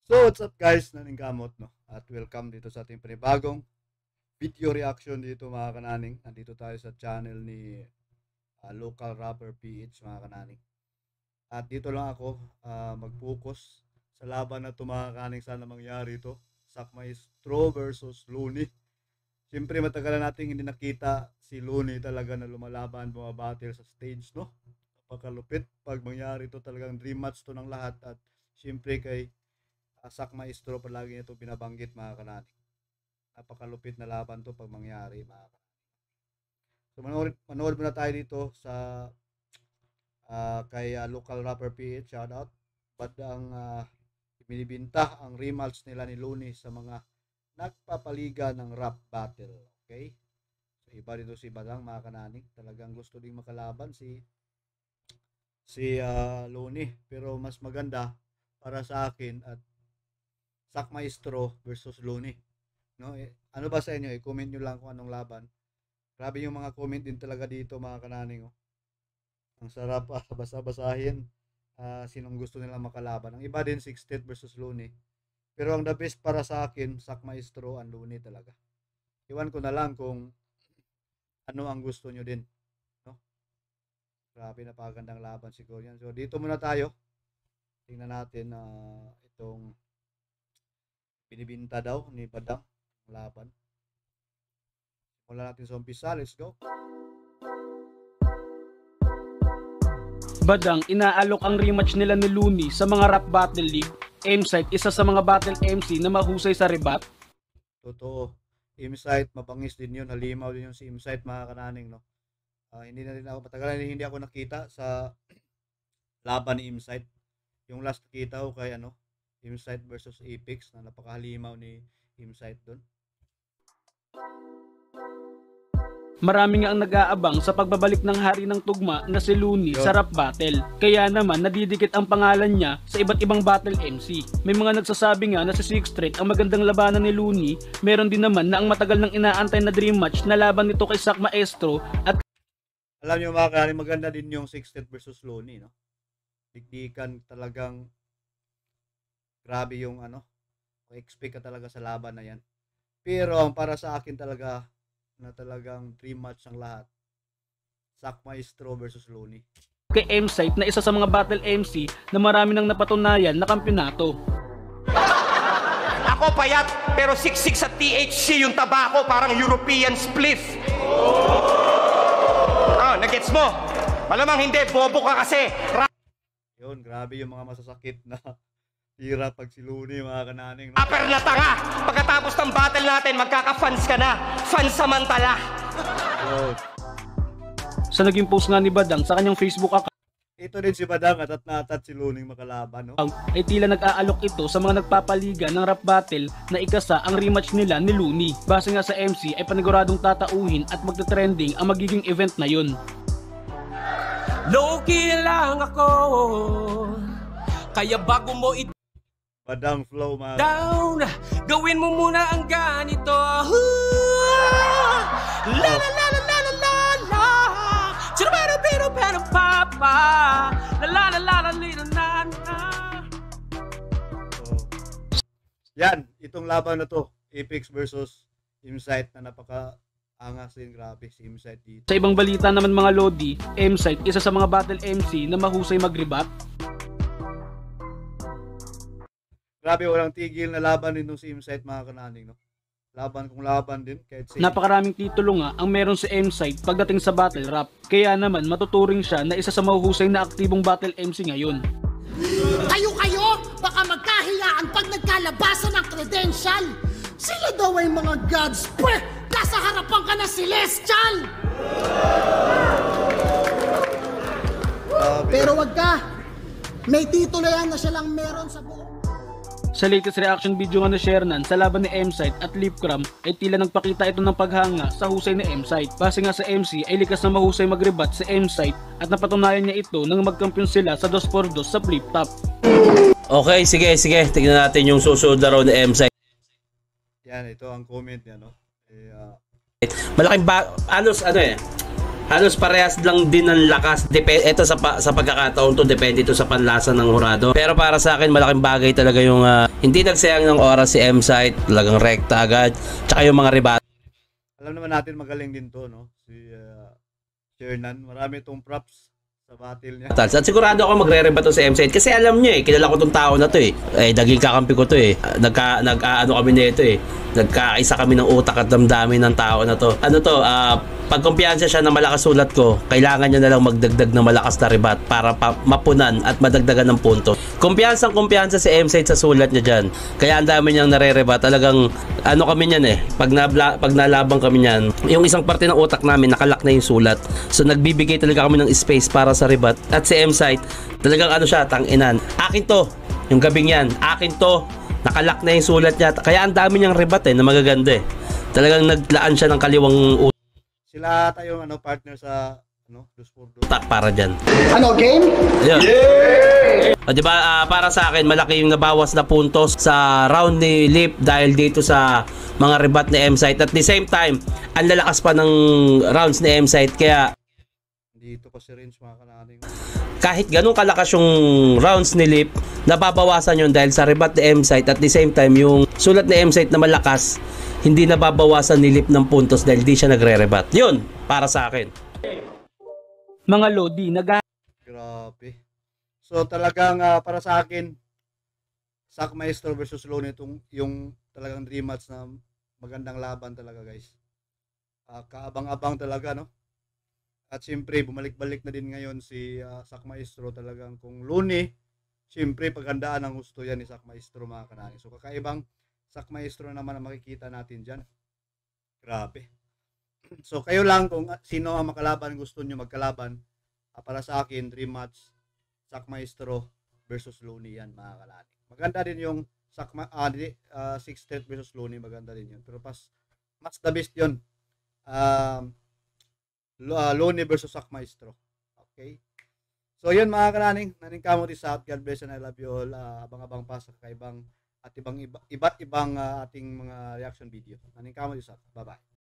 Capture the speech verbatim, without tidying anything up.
So what's up guys, naning kamot no, at welcome dito sa ating panibagong video reaction dito mga kananing. Nandito tayo sa channel ni uh, Local Rapper P H mga kananing. At dito lang ako uh, mag-focus sa laban na ito mga kananing. Sana mangyari ito, Sak Maestro versus Looney. Siyempre matagal na natin hindi nakita si Looney talaga na lumalaban, bumabattle sa stage no. Napakalupit pag mangyari ito, talagang dream match to ng lahat. At siyempre kay Sak Maestro palagi ito binabanggit mga kananing. Napakalupit na laban to pag mangyari mga kananing. So manood, manood muna tayo dito sa uh, kay uh, Local Rapper P H. Shout out. Ba't ang uh, binibinta ang rematch nila ni Looney sa mga nagpapaliga ng rap battle. Okay? So iba dito si Badang mga kananing. Talagang gusto ding makalaban si si uh, Looney. Pero mas maganda para sa akin at Sak Maestro versus Looney. No, eh, ano ba sa inyo? I-comment nyo lang kung anong laban. Grabe yung mga comment din talaga dito mga kananing. Oh. Ang sarap ah, basa-basahin uh, sinong gusto nila makalaban. Ang iba din sixteenth versus Looney. Pero ang the best para sa akin, Sak Maestro and Looney talaga. Iwan ko na lang kung ano ang gusto nyo din. No? Grabe, napakagandang laban siguro yan. So dito muna tayo. Tingnan natin uh, itong binibinta daw ni Badang laban. Simulan natin sa umpisa. Let's go. Badang, inaalok ang rematch nila ni Looney sa mga rap battle league. M-Sight, isa sa mga battle M C na mahusay sa rebat. Totoo. M-Sight, mabangis din yun. Halimaw din yun si M-Sight mga kananing. No? Uh, hindi na rin ako, matagal na hindi ako nakita sa laban ni M-Sight. Yung last kita ko kay ano, M-Sight versus Apex na napakahalimaw ni M-Sight doon. Marami nga ang nag-aabang sa pagbabalik ng hari ng tugma na si Looney Yo. sa rap battle. Kaya naman nadidikit ang pangalan niya sa iba't ibang battle M C. May mga nagsasabi nga na si Six Street ang magandang labanan ni Looney. Meron din naman na ang matagal nang inaantay na dream match na laban nito kay Sak Maestro. At alam niyo mga kanaling, maganda din yung Six Street versus Looney, no? Dikdikan, talagang grabe yung ano, expect ka talaga sa laban na yan. Pero ang para sa akin talaga na talagang dream match ng lahat, Sak Maestro versus Looney. Kay M-Sight na isa sa mga battle M C na marami nang napatunayan na kampyonato. Ako payat pero siksik sa T H C yung tabako, parang European spliff. Ah, nagets mo? Malamang hindi, bobo ka kasi. Yun, grabe yung mga masasakit na tira pag si Looney mga kananing. No? Aper na tanga! Pagkatapos ng battle natin, magkaka-fans ka na. Fans samantala. Yun. Sa naging post nga ni Badang sa kanyang Facebook account, ito din si Badang at at natat si Looney makalaban. No? Ay tila nag-aalok ito sa mga nagpapaliga ng rap battle na ikasa ang rematch nila ni Looney. Base nga sa M C ay paniguradong tatauhin at magte-trending ang magiging event na yun. Low-key lang ako, kaya bago mo it Badang flow mga down, gawin mo muna ang ganito. La la la la la la la la, chirabero pero pero papa, la la la la la la la la. So, yan, itong laban na to, Apex versus M-Sight na napaka angas din, grabe si M-Sight dito. Sa ibang balita naman mga Lodi, M-Sight isa sa mga battle M C na mahusay mag-rebat. Grabe, walang tigil na laban din si M-Sight mga kananing, no? Laban kung laban din. Kahit si napakaraming titulo nga ang meron si M-Sight pagdating sa battle rap. Kaya naman matuturing siya na isa sa mahuhusay na aktibong battle M C ngayon. Kayo-kayo, baka magkahiyaan pag nagkalabasan ng credential. Sila daw ay mga gods. Pweh, nasa harapan ka na celestial. Grabe. Pero wag ka. May titulo yan na siya lang meron sa buong. Sa latest reaction video nga na share nan sa laban ni M-Sight at Lipcram ay tila nagpakita ito ng paghanga sa husay ni M-Sight. Base nga sa M C ay likas na mahusay mag-rebat si M-Sight at napatunayan niya ito nang magkampiyon sila sa two for two sa flip top. Okay, sige, sige. Tignan natin yung susunod laro ni M-Sight. Yan, ito ang comment niya, no? Eh, uh, Malaking ba... Alos, ano eh? Halos parehas lang din ng lakas. Dep- ito sa, pa- sa pagkakataon to, depende ito sa panlasa ng hurado. Pero para sa akin, malaking bagay talaga yung uh, hindi nagsayang ng oras si M-Sight, talagang rekta agad, tsaka yung mga rebate. Alam naman natin magaling din to, no? Si uh, Shernan, marami itong props sa battle niya. At sigurado ako magre-rebato si M-Sight kasi alam niya eh, kilala ko tong tao na to eh. Eh, daging kakampi ko to eh. Nagka, nag-ano kami nito eh. Nagkaisa kami ng utak at damdamin ng tao na to. Ano to, ah, uh, pag kumpiyansa siya na malakas sulat ko, kailangan niya na lang magdagdag ng malakas na rebat para pa mapunan at madagdagan ng punto. Kumpiyansang kumpiyansa si M-Sight sa sulat niya dyan. Kaya ang dami niyang nare-rebat. Talagang ano kami niyan eh. Pag, nabla, pag nalabang kami niyan, yung isang parte ng utak namin nakalak na yung sulat. So nagbibigay talaga kami ng space para sa rebat. At si M-Sight, talagang ano siya, tanginan. Akin to, yung gabing yan. Akin to, nakalak na yung sulat niya. Kaya ang dami niyang rebat eh, na magaganda eh. Talagang naglaan siya ng kaliwang utak. Sila tayong ano, partner sa ano, dos por dos. Tak para dyan. Ano, game? Ayun. Yeah! O diba, uh, para sa akin, malaki yung nabawas na puntos sa round ni Lip dahil dito sa mga rebat ni M-Sight. At the same time, ang lalakas pa ng rounds ni M-Sight. Kaya, dito pa si Rins mga kananing. Kahit ganun kalakas yung rounds ni Lip, nababawasan yun dahil sa rebat ni M-Sight. At the same time, yung sulat ni M-Sight na malakas, hindi nababawasan ni Lip ng puntos dahil di siya nagre-rebat. Yun, para sa akin. Mga Lodi, nag Grabe. So talagang uh, para sa akin, Sak Maestro versus Lone itong yung talagang dream match na magandang laban talaga guys. Uh, kaabang-abang talaga no. At siyempre bumalik-balik na din ngayon si uh, Sak Maestro talagang kung Lone, siyempre paghandaan ang gusto yan ni Sak Maestro mga kanani. So kakaibang Sak Maestro naman ang makikita natin dyan. Grabe. So kayo lang kung sino ang makalaban, gusto nyo magkalaban. Uh, para sa akin, dream match, Sak Maestro versus Lone yan mga kalani. Maganda din yung Sak Ma- uh, uh, six Street versus Lone, maganda din yun. Pero pas, match the best yun. Um, uh, Lone versus Sak Maestro. Okay. So yun mga kalaning, naning kamot isa out. God bless and I love you all. Uh, abang-abang pa sa kaibang at ibang iba, iba't ibang uh, ating mga reaction video. Naning kamot isa. Bye-bye.